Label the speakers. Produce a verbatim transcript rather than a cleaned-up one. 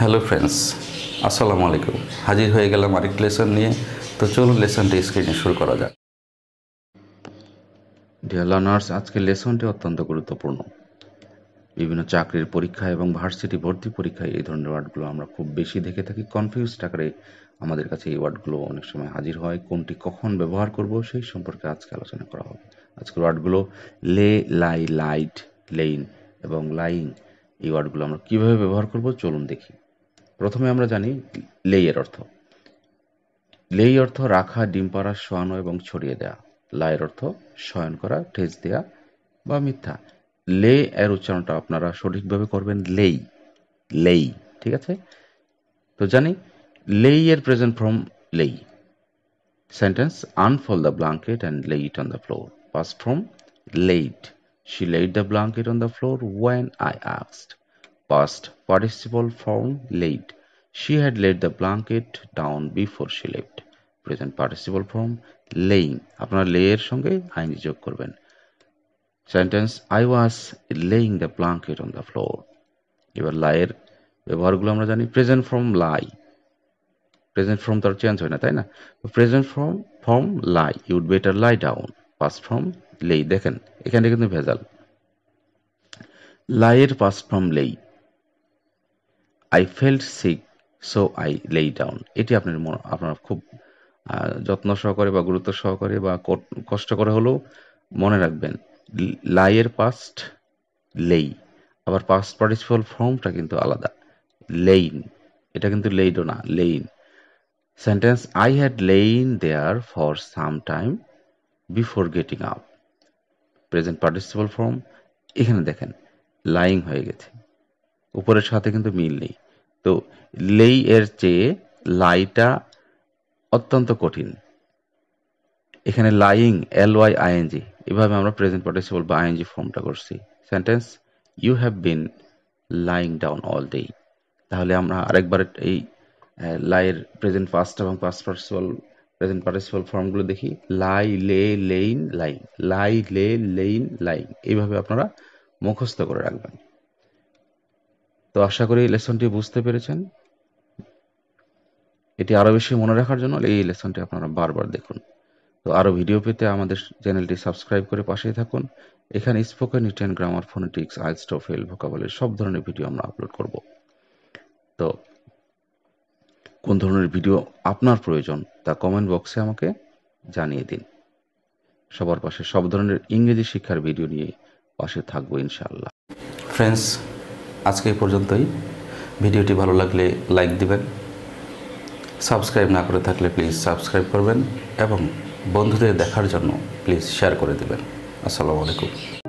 Speaker 1: Hello friends, আসসালামু আলাইকুম। হাজির হয়ে গেলাম আরেক লেসন নিয়ে। তো চলুন লেসনটি স্ক্রিনে শুরু করা যাক। ডিয়ার লার্নার্স, আজকের লেসনটি অত্যন্ত গুরুত্বপূর্ণ। বিভিন্ন চাকরির পরীক্ষা এবং ভার্সিটি ভর্তি পরীক্ষায় এই ধরনের ওয়ার্ডগুলো আমরা খুব বেশি দেখে থাকি। কনফিউজড আকারে আমাদের কাছে এই ওয়ার্ডগুলো অনেক সময় হাজির হয়। কোনটি কখন ব্যবহার করব সেই সম্পর্কে আজকে আলোচনা করা হবে। আজকের ওয়ার্ডগুলো লে, লাই, লাইট, লেইন এবং লাইং। এই ওয়ার্ডগুলো আমরা কীভাবে ব্যবহার করব চলুন দেখি। প্রথমে আমরা জানি লেই এর অর্থ। লেই অর্থ রাখা, ডিম পাড়া, শোয়ানো এবং ছড়িয়ে দেয়া। লাইয়ের অর্থ শয়ন করা, ঠেস দেয়া বা মিথ্যা। লে এর উচ্চারণটা আপনারা সঠিকভাবে করবেন লেই, লেই, ঠিক আছে? তো জানি লেই এর present form lay. Sentence, unfold the blanket and lay it on the floor. Past form laid. She laid the blanket on the floor when I asked. Past participle form laid. She had laid the blanket down before she left. Present participle form laying. আপনারা lay এর সঙ্গে আইনি যোগ করবেন। Sentence, I was laying the blanket on the floor. এবার lie এর ব্যবহারগুলো আমরা জানি। Present form lie. Present form তো আর চেঞ্জ হয় না, তাই না? Present form form lie. You would better lie down. Past form lay. দেখেন এখানে কিন্তু ভেজাল। lie এর past form lay. I felt sick, so I lay down. এটি আপনার আপনারা খুব যত্ন সহকারে বা গুরুত্ব সহকারে বা কষ্ট করে হলেও মনে রাখবেন। lie এর past lay, আবার past participle ফর্মটা কিন্তু আলাদা, lain। এটা কিন্তু laid না, lain। Sentence, I had lain there for some time before getting up. Present participle form, এখানে দেখেন লাইং হয়ে গেছে, উপরের সাথে কিন্তু মিল নেই। তো লেই এর চেয়ে লাইটা অত্যন্ত কঠিন। এখানে লাইং, এল ওয়াই আইএনজি, এভাবে আমরা প্রেজেন্ট পার্টিসিপল বা আইএনজি ফর্মটা করছি। Sentence, you have been lying down all day. তাহলে আমরা আরেকবার এই লাইয়ের প্রেজেন্ট পাস্ট এবং পাস্ট পার্টিসিপল প্রেজেন্ট পার্টিসিপল ফর্মগুলো দেখি। লাই, লে, লেইন, লাইং। লাই, লে, লেইন, লাইং। এইভাবে আপনারা মুখস্থ করে রাখবেন। তো আশা করি এই লেসনটি বুঝতে পেরেছেন। এটি আরও বেশি মনে রাখার জন্য এই লেসনটি আপনারা বারবার দেখুন। তো আরও ভিডিও পেতে আমাদের চ্যানেলটি সাবস্ক্রাইব করে পাশেই থাকুন। এখানে spoken written, grammar, phonetics, IELTS, TOEFL, vocabulary সব ধরনের ভিডিও আমরা আপলোড করব। তো কোন ধরনের ভিডিও আপনার প্রয়োজন তা কমেন্ট বক্সে আমাকে জানিয়ে দিন। সবার পাশে সব ধরনের ইংরেজি শিক্ষার ভিডিও নিয়ে পাশে থাকবো ইনশাআল্লাহ। ফ্রেন্ডস, আজকে এই পর্যন্তই। ভিডিওটি ভালো লাগলে লাইক দিবেন, সাবস্ক্রাইব না করে থাকলে প্লিজ সাবস্ক্রাইব করবেন এবং বন্ধুদের দেখার জন্য প্লিজ শেয়ার করে দিবেন। আসসালামু আলাইকুম।